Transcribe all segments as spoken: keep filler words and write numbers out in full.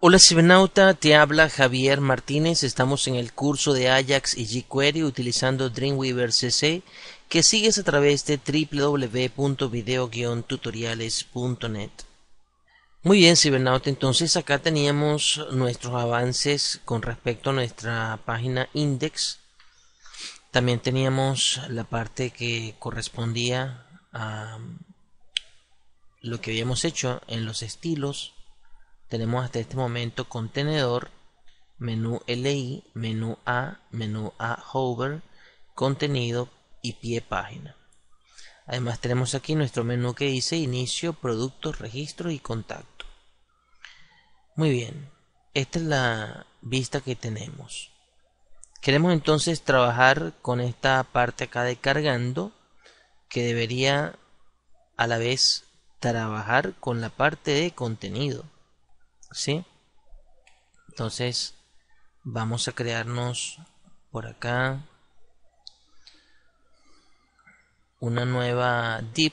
Hola cibernauta, te habla Javier Martínez. Estamos en el curso de Ajax y jQuery utilizando Dreamweaver C C que sigues a través de w w w punto video guion tutoriales punto net. Muy bien cibernauta, entonces acá teníamos nuestros avances con respecto a nuestra página index. También teníamos la parte que correspondía a lo que habíamos hecho en los estilos. Tenemos hasta este momento contenedor, menú L I, menú A, menú A hover, contenido y pie página. Además tenemos aquí nuestro menú que dice inicio, productos, registro y contacto. Muy bien, esta es la vista que tenemos. Queremos entonces trabajar con esta parte acá de cargando, que debería a la vez trabajar con la parte de contenido, ¿sí? Entonces vamos a crearnos por acá una nueva div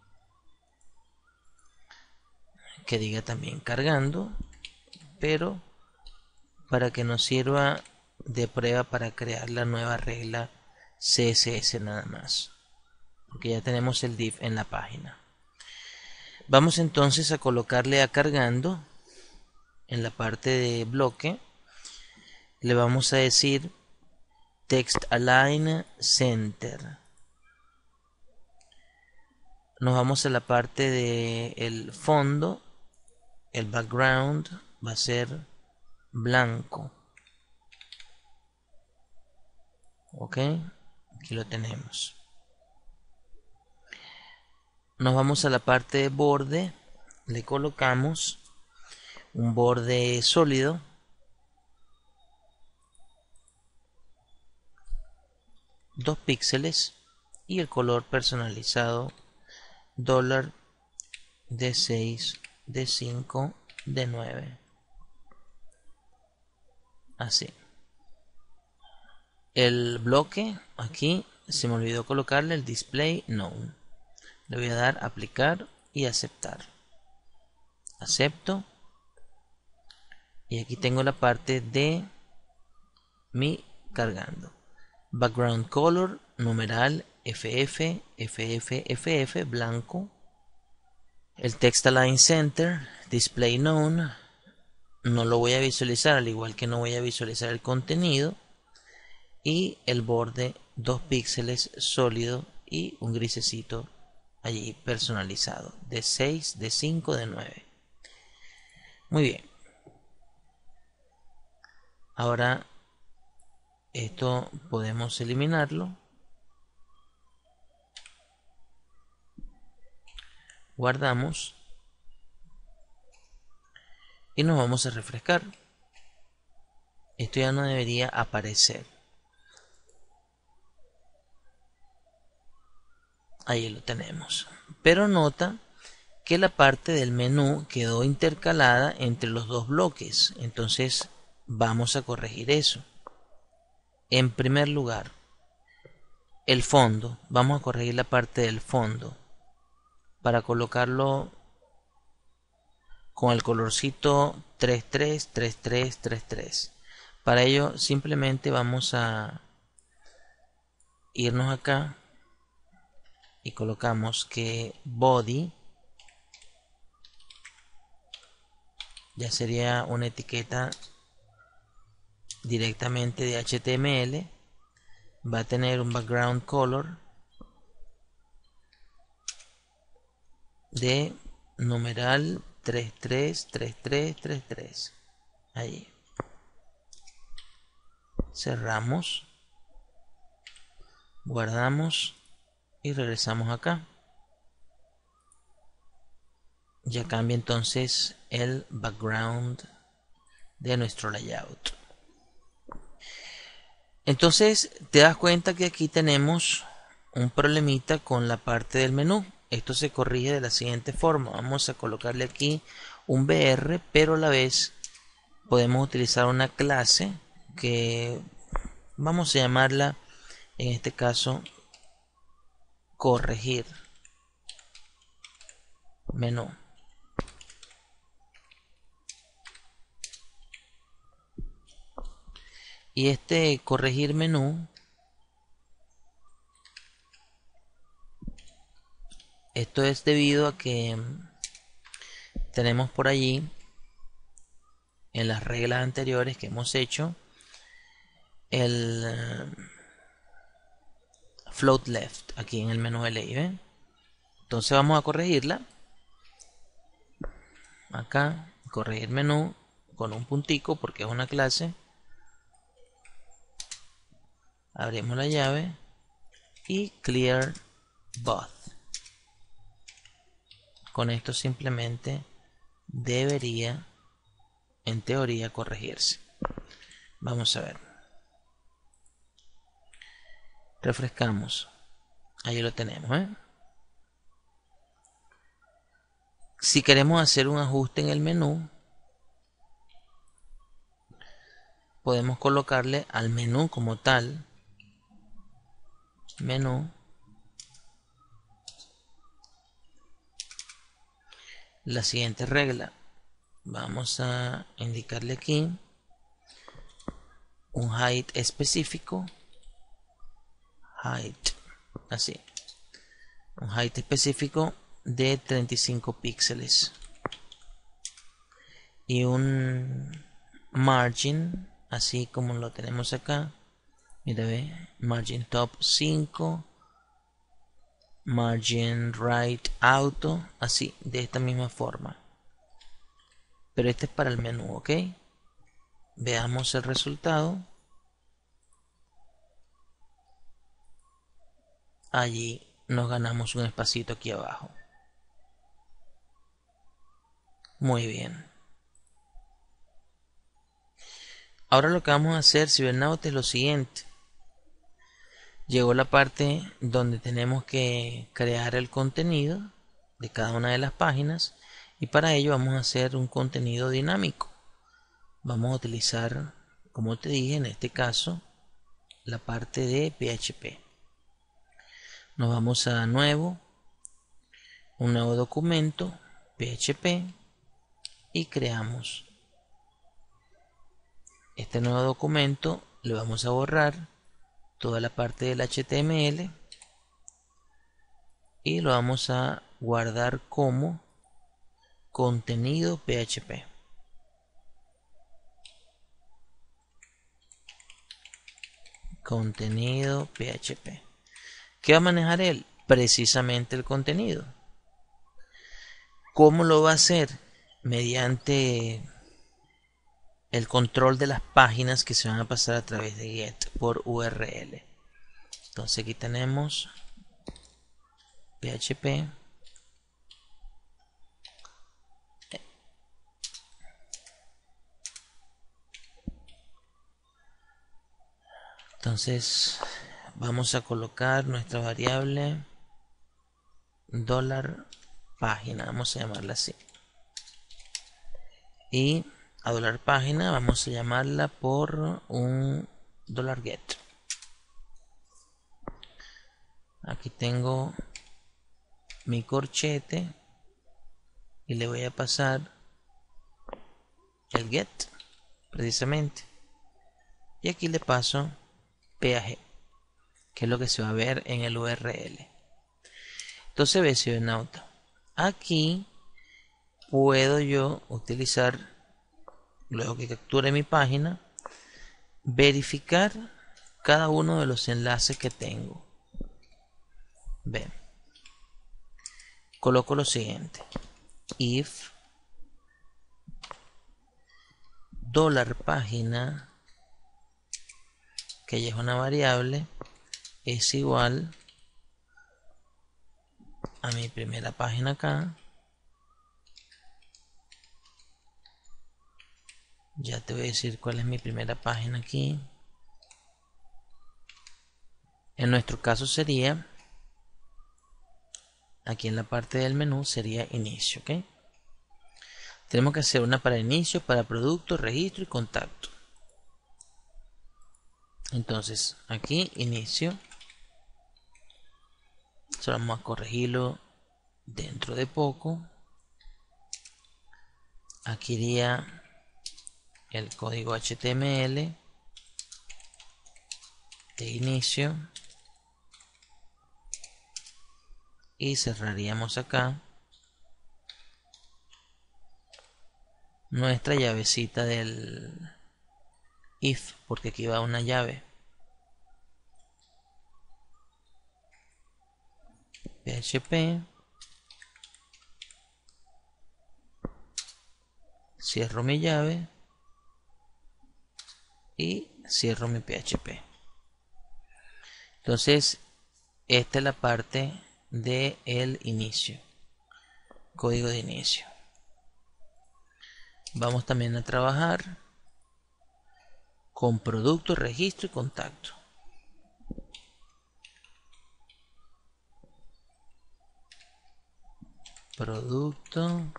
que diga también cargando, pero para que nos sirva de prueba para crear la nueva regla C S S nada más, porque ya tenemos el div en la página. Vamos entonces a colocarle a cargando en la parte de bloque. Le vamos a decir text align center. Nos vamos a la parte de el fondo. El background va a ser blanco. Ok, aquí lo tenemos. Nos vamos a la parte de borde. Le colocamos un borde sólido. Dos píxeles y el color personalizado dólar de seis, de cinco, de nueve. Así. El bloque aquí se me olvidó colocarle el display none. Le voy a dar aplicar y aceptar. Acepto. Y aquí tengo la parte de mi cargando. Background color, numeral F F, F F, F F, blanco. El text align center, display none. No lo voy a visualizar, al igual que no voy a visualizar el contenido. Y el borde dos píxeles sólido y un grisecito allí personalizado de seis, de cinco, de nueve. Muy bien. Ahora esto podemos eliminarlo. Guardamos y nos vamos a refrescar. Esto ya no debería aparecer. Ahí lo tenemos. Pero nota que la parte del menú quedó intercalada entre los dos bloques. Entonces vamos a corregir eso. En primer lugar, el fondo. Vamos a corregir la parte del fondo para colocarlo con el colorcito tres tres tres tres tres tres. Para ello simplemente vamos a irnos acá y colocamos que body ya sería una etiqueta directamente de H T M L. Va a tener un background color de numeral tres tres tres tres tres tres. Ahí cerramos, guardamos y regresamos acá. Ya cambia entonces el background de nuestro layout. Entonces te das cuenta que aquí tenemos un problemita con la parte del menú. Esto se corrige de la siguiente forma. Vamos a colocarle aquí un B R, pero a la vez podemos utilizar una clase que vamos a llamarla en este caso corregir menú. Y este corregir menú, esto es debido a que tenemos por allí en las reglas anteriores que hemos hecho el uh, float left aquí en el menú de ley, ¿ven? Entonces vamos a corregirla acá, corregir menú con un puntico porque es una clase. Abrimos la llave y clear both. Con esto simplemente debería en teoría corregirse. Vamos a ver, refrescamos, ahí lo tenemos, ¿eh? Si queremos hacer un ajuste en el menú, podemos colocarle al menú como tal, menú, la siguiente regla. Vamos a indicarle aquí un height específico, height, así, un height específico de treinta y cinco píxeles y un margin, así como lo tenemos acá. Mira, ve, margin top cinco, margin right auto, así, de esta misma forma. Pero este es para el menú, ¿ok? Veamos el resultado. Allí nos ganamos un espacito aquí abajo. Muy bien. Ahora lo que vamos a hacer, cibernautas, es lo siguiente. Llegó la parte donde tenemos que crear el contenido de cada una de las páginas y para ello vamos a hacer un contenido dinámico. Vamos a utilizar, como te dije, en este caso la parte de P H P. Nos vamos a nuevo, un nuevo documento, P H P, y creamos este nuevo documento. Le vamos a borrar toda la parte del H T M L y lo vamos a guardar como contenido P H P. Contenido P H P. ¿Qué va a manejar él? Precisamente el contenido. ¿Cómo lo va a hacer? Mediante el control de las páginas que se van a pasar a través de get por U R L. Entonces aquí tenemos P H P. Entonces vamos a colocar nuestra variable dólar página, vamos a llamarla así, y a dólar página vamos a llamarla por un dólar get. Aquí tengo mi corchete y le voy a pasar el get precisamente, y aquí le paso P A G, que es lo que se va a ver en el U R L. Entonces ve, cibernauta, aquí puedo yo utilizar, luego que capture mi página, verificar cada uno de los enlaces que tengo. Ven, coloco lo siguiente: if dólar página, que ya es una variable, es igual a mi primera página acá. Ya te voy a decir cuál es mi primera página aquí. En nuestro caso sería, aquí en la parte del menú sería inicio, ¿ok? Tenemos que hacer una para inicio, para producto, registro y contacto. Entonces aquí inicio, solo vamos a corregirlo dentro de poco. Aquí iría el código H T M L de inicio y cerraríamos acá nuestra llavecita del if, porque aquí va una llave. P H P, cierro mi llave y cierro mi P H P. Entonces esta es la parte de el inicio, código de inicio. Vamos también a trabajar con producto, registro y contacto. Producto,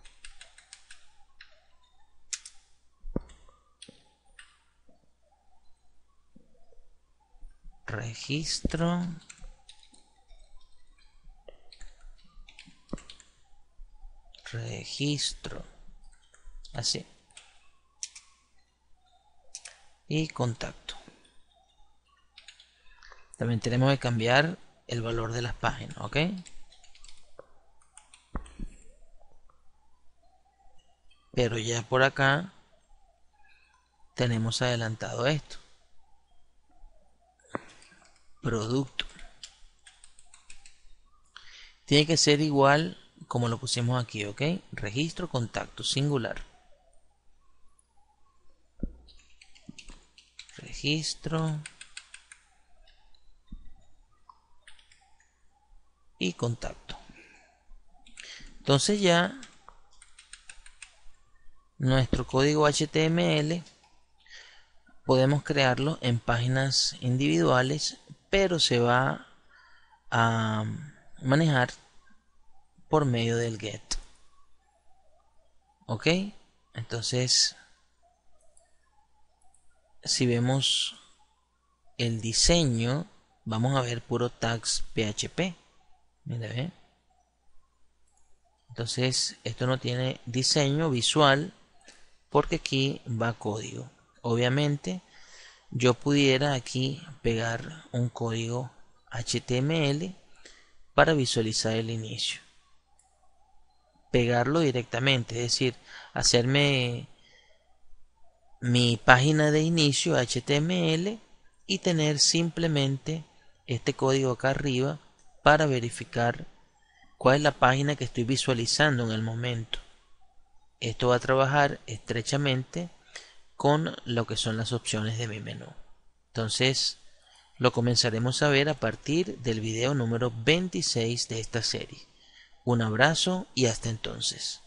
registro, registro, así, y contacto. También tenemos que cambiar el valor de las páginas, ¿ok? Pero ya por acá tenemos adelantado esto. Producto. Tiene que ser igual como lo pusimos aquí, ¿ok? Registro, contacto, singular. Registro. Y contacto. Entonces ya nuestro código H T M L podemos crearlo en páginas individuales, pero se va a manejar por medio del get. Ok, entonces si vemos el diseño, vamos a ver puro tags P H P. Mira, ¿ve? Entonces esto no tiene diseño visual porque aquí va código. Obviamente yo pudiera aquí pegar un código H T M L para visualizar el inicio, pegarlo directamente, es decir, hacerme mi página de inicio H T M L y tener simplemente este código acá arriba para verificar cuál es la página que estoy visualizando en el momento. Esto va a trabajar estrechamente con lo que son las opciones de mi menú. Entonces lo comenzaremos a ver a partir del video número veintiséis de esta serie. Un abrazo y hasta entonces.